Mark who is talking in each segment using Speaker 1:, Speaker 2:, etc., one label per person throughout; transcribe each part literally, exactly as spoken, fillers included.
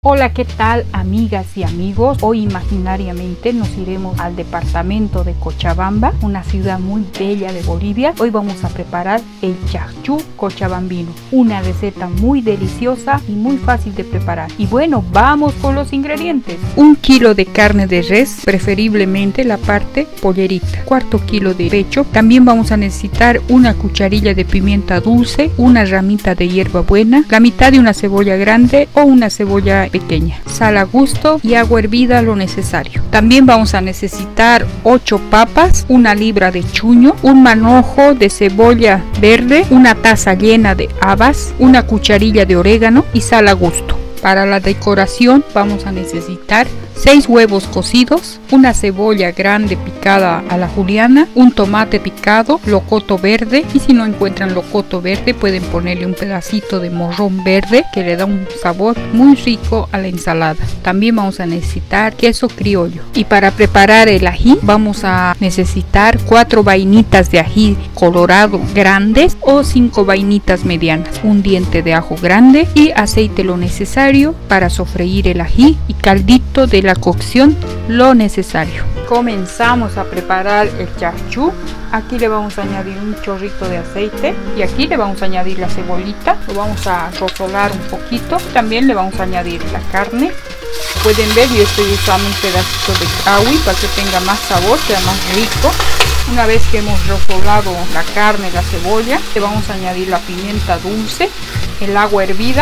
Speaker 1: Hola, ¿qué tal amigas y amigos? Hoy imaginariamente nos iremos al departamento de Cochabamba, una ciudad muy bella de Bolivia. Hoy vamos a preparar el chacchú cochabambino, una receta muy deliciosa y muy fácil de preparar. Y bueno, vamos con los ingredientes. Un kilo de carne de res, preferiblemente la parte pollerita. Cuarto kilo de pecho. También vamos a necesitar una cucharilla de pimienta dulce, una ramita de hierbabuena, la mitad de una cebolla grande o una cebolla pequeña, sal a gusto y agua hervida lo necesario. También vamos a necesitar ocho papas, una libra de chuño, un manojo de cebolla verde, una taza llena de habas, una cucharilla de orégano y sal a gusto. Para la decoración vamos a necesitar seis huevos cocidos, una cebolla grande picada a la juliana, un tomate picado, locoto verde, y si no encuentran locoto verde pueden ponerle un pedacito de morrón verde que le da un sabor muy rico a la ensalada. También vamos a necesitar queso criollo. Y para preparar el ají vamos a necesitar cuatro vainitas de ají colorado grandes o cinco vainitas medianas, un diente de ajo grande y aceite lo necesario para sofreír el ají y caldito de la cocción lo necesario. Comenzamos a preparar el chacchú. Aquí le vamos a añadir un chorrito de aceite y aquí le vamos a añadir la cebolita, lo vamos a rosolar un poquito. También le vamos a añadir la carne. Pueden ver, yo estoy usando un pedacito de cahui para que tenga más sabor, sea más rico. Una vez que hemos rosolado la carne y la cebolla, le vamos a añadir la pimienta dulce, el agua hervida.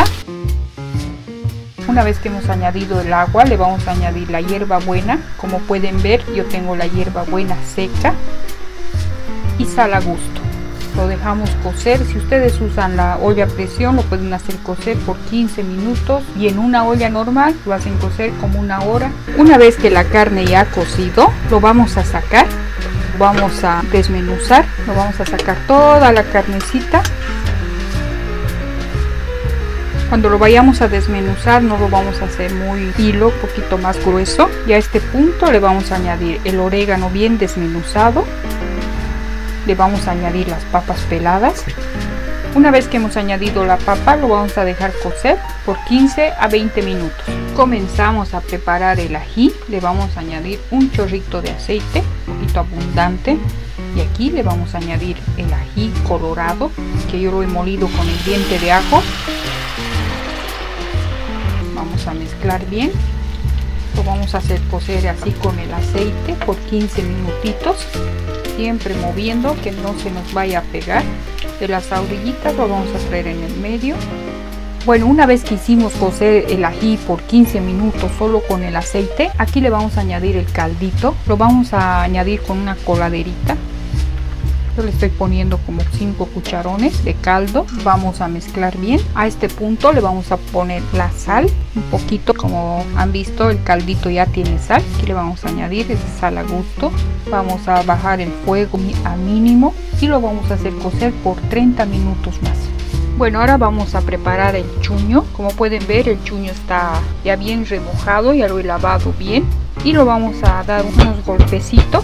Speaker 1: Una vez que hemos añadido el agua, le vamos a añadir la hierbabuena. Como pueden ver, yo tengo la hierbabuena seca y sal a gusto. Lo dejamos cocer. Si ustedes usan la olla a presión, lo pueden hacer cocer por quince minutos, y en una olla normal lo hacen cocer como una hora. Una vez que la carne ya ha cocido, lo vamos a sacar, lo vamos a desmenuzar, lo vamos a sacar toda la carnecita. Cuando lo vayamos a desmenuzar no lo vamos a hacer muy fino, un poquito más grueso. Y a este punto le vamos a añadir el orégano bien desmenuzado. Le vamos a añadir las papas peladas. Una vez que hemos añadido la papa, lo vamos a dejar cocer por quince a veinte minutos. Comenzamos a preparar el ají. Le vamos a añadir un chorrito de aceite, un poquito abundante. Y aquí le vamos a añadir el ají colorado, que yo lo he molido con el diente de ajo. Vamos a mezclar bien. Lo vamos a hacer cocer así con el aceite por quince minutitos, siempre moviendo que no se nos vaya a pegar. De las orillitas lo vamos a traer en el medio. Bueno, una vez que hicimos cocer el ají por quince minutos solo con el aceite, aquí le vamos a añadir el caldito. Lo vamos a añadir con una coladerita. Yo le estoy poniendo como cinco cucharones de caldo. Vamos a mezclar bien. A este punto le vamos a poner la sal, un poquito. Como han visto, el caldito ya tiene sal. Aquí le vamos a añadir esa sal a gusto. Vamos a bajar el fuego a mínimo y lo vamos a hacer cocer por treinta minutos más. Bueno, ahora vamos a preparar el chuño. Como pueden ver, el chuño está ya bien remojado, ya lo he lavado bien. Y lo vamos a dar unos golpecitos.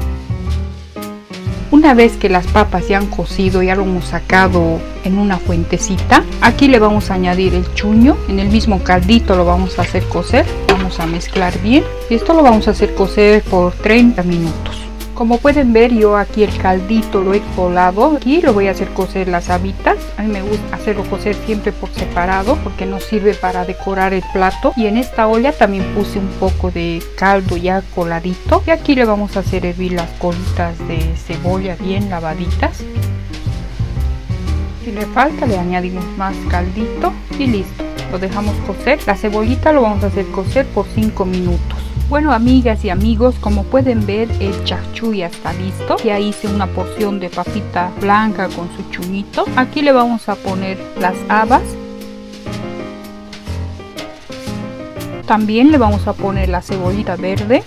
Speaker 1: Una vez que las papas ya han cocido, ya lo hemos sacado en una fuentecita, aquí le vamos a añadir el chuño. En el mismo caldito lo vamos a hacer cocer. Vamos a mezclar bien y esto lo vamos a hacer cocer por treinta minutos. Como pueden ver, yo aquí el caldito lo he colado. Aquí lo voy a hacer cocer las habitas. A mí me gusta hacerlo cocer siempre por separado porque nos sirve para decorar el plato. Y en esta olla también puse un poco de caldo ya coladito. Y aquí le vamos a hacer hervir las colitas de cebolla bien lavaditas. Si le falta, le añadimos más caldito y listo. Lo dejamos cocer. La cebollita lo vamos a hacer cocer por cinco minutos. Bueno, amigas y amigos, como pueden ver, el chacchú ya está listo. Ya hice una porción de papita blanca con su chuñito. Aquí le vamos a poner las habas. También le vamos a poner la cebollita verde.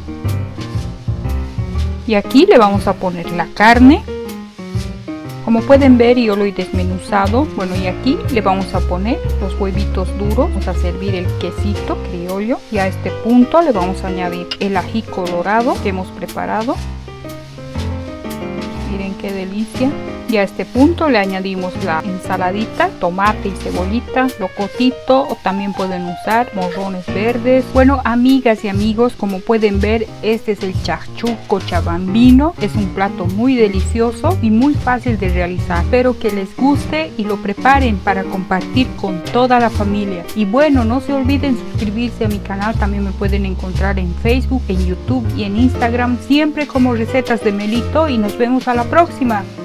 Speaker 1: Y aquí le vamos a poner la carne. Como pueden ver, yo lo he desmenuzado. Bueno, y aquí le vamos a poner los huevitos duros. Vamos a servir el quesito criollo. Y a este punto le vamos a añadir el ají colorado que hemos preparado. Miren qué delicia. Y a este punto le añadimos la ensaladita, tomate y cebollita, locotito, o también pueden usar morrones verdes. Bueno, amigas y amigos, como pueden ver, este es el charchú cochabambino. Es un plato muy delicioso y muy fácil de realizar. Espero que les guste y lo preparen para compartir con toda la familia. Y bueno, no se olviden suscribirse a mi canal. También me pueden encontrar en Facebook, en YouTube y en Instagram, siempre como Recetas de Melito, y nos vemos a la próxima.